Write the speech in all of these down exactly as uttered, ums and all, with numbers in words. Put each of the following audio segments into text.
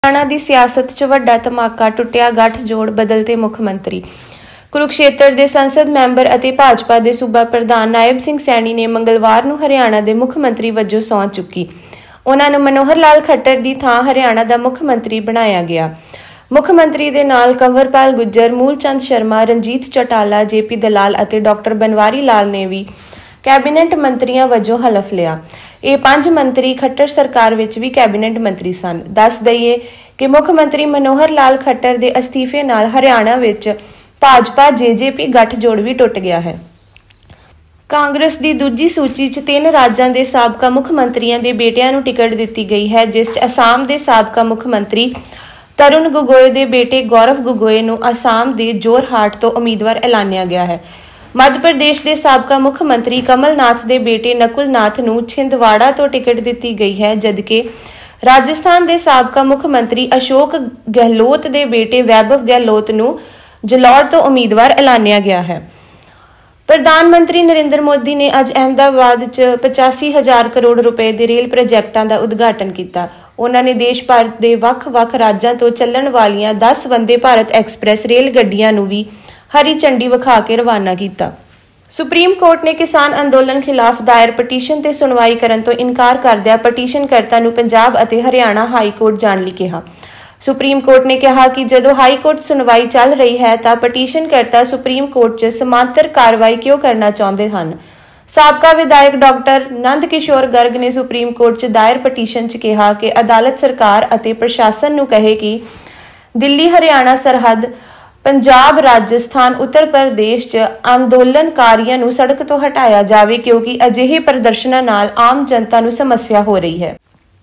हरियाणा की सियासत च वड्डा धमाका, टुटिया गठजोड़, बदलते मुख मंत्री। कुरुक्षेत्र के संसद मैंबर और भाजपा के सूबा प्रधान नायब सिंह सैनी ने मंगलवार को हरियाणा के मुख मंत्री वजों सौं चुकी। उन्होंने मनोहर लाल खट्टर की थां हरियाणा का मुख मंत्री बनाया गया। मुख मंत्री के नाल कंवरपाल गुर्जर, मूलचंद शर्मा, रंजीत चौटाला, जे पी दलाल और डॉक्टर बनवारी लाल ने भी कैबिनेट मंत्रियों वजों हलफ लिया। ये पांच मंत्री खट्टर सरकार विच भी कैबिनेट मंत्री सन। दस दईए कि मुख मंत्री मनोहर लाल खट्टर के अस्तीफे नाल हरियाणा विच भाजपा जे जे पी गठजोड़ भी टुट गया है। कांग्रेस की दूजी सूची च तीन राज्यों के साबका मुख मंत्रियों के बेटियां नूं टिकट दी गई है, जिस असम के साबका मुख मंत्री तरुण गोगोई के बेटे गौरव गोगोई नूं असम के जोरहाट तो उम्मीदवार ऐलानिया गया है। मध्य प्रदेश के साबका मुख मंत्री कमलनाथ के बेटे नकुल नाथ नूं छिंदवाड़ा तो टिकट दी गई है, जबकि राजस्थान के साबका मुख मंत्री अशोक गहलोत के बेटे वैभव गहलोत नूं जलौर तो उम्मीदवार ऐलानिया गया है। प्रधानमंत्री नरेंद्र मोदी ने अज अहमदाबाद च पचासी हजार करोड़ रुपए के रेल प्रोजैक्टां का उद्घाटन किया। उन्होंने देश भर के वख-वख राज्यों तो चलण वालियां दस वंदे भारत एक्सप्रैस रेल गड्डियां नूं भी हरी झंडी विखा के रवाना किया। सुप्रीम कोर्ट ने किसान अंदोलन खिलाफ दायर पटीशन ते सुनवाई करन तो इनकार करदिया पटीशनकर्ता नूं पंजाब अते हरियाणा हाई कोर्ट जाण लई कहा। सुप्रीम कोर्ट ने कहा कि जदों हाई कोर्ट सुनवाई चल रही है तां पटीशनकर्ता सुप्रीम कोर्ट च समांतर कार्रवाई क्यों करना चाहुंदे हन। साबका विधायक डॉक्टर नंद किशोर गर्ग ने सुप्रीम कोर्ट च दायर पटीशन च कहा कि अदालत सरकार अते प्रशासन नूं कहे कि दिल्ली हरियाणा सरहद पंजाब, राजस्थान, उत्तर प्रदेश च अंदोलनकारियों नूं सड़क तो हटाया जाए, क्योंकि अजिहे प्रदर्शनां नाल आम जनता नूं समस्या हो रही है।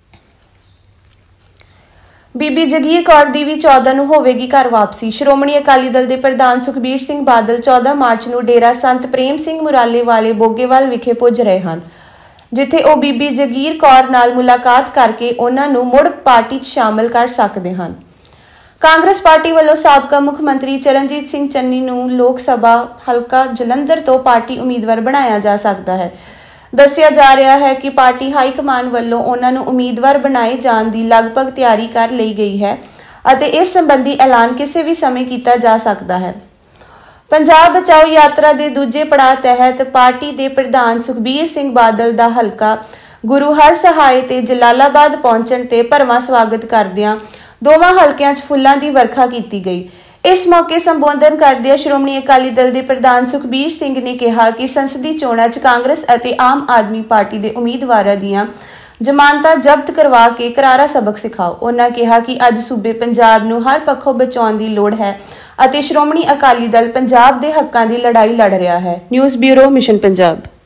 बीबी जगीर कौर दी भी चौदह नूं होवेगी घर वापसी। श्रोमणी अकाली दल के प्रधान सुखबीर सिंह बादल चौदह मार्च नूं डेरा संत प्रेम सिंह मुराले वाले बोगेवाल विखे पुज रहे हैं, जिथे वह बीबी जगीर कौर नाल मुलाकात करके उन्हां नूं मुड़ पार्टी च शामिल कर सकते हैं। कांग्रेस पार्टी वालों साबका मुख मंत्री चरणजीत सिंह चन्नी नूं लोक सभा हलका जलंधर तो पार्टी उम्मीदवार बनाया जा सकता है। दस्सिया जा रहा है कि पार्टी हाईकमान वालों उन्हां नूं उम्मीदवार बनाए जाण दी लगभग तैयारी कर ली गई है अते इस संबंधी ऐलान किसी भी समय किया जा सकता है। पंजाब बचाओ यात्रा के दूजे पड़ाव तहत पार्टी के प्रधान सुखबीर सिंह बादल का हलका गुरु हर सहाय ते जलालाबाद पहुंचण ते भरवां स्वागत करदियां दोवां हलकियां च फुल्लां दी वर्खा की गई। इस मौके संबोधन करदे श्रोमणी अकाली दल के प्रधान सुखबीर सिंह ने कहा कि संसदी चोणां च कांग्रेस अते आम आदमी पार्टी के उम्मीदवारां दीआं जमानतां जब्त करवा के करारा सबक सिखाओ। उन्होंने कहा कि अज सूबे पंजाब नूं हर पक्षों बचाउण दी लोड़ है अते श्रोमणी अकाली दल पंजाब के हक्कां दी लड़ाई लड़ रहा है। News bureau, mission Punjab.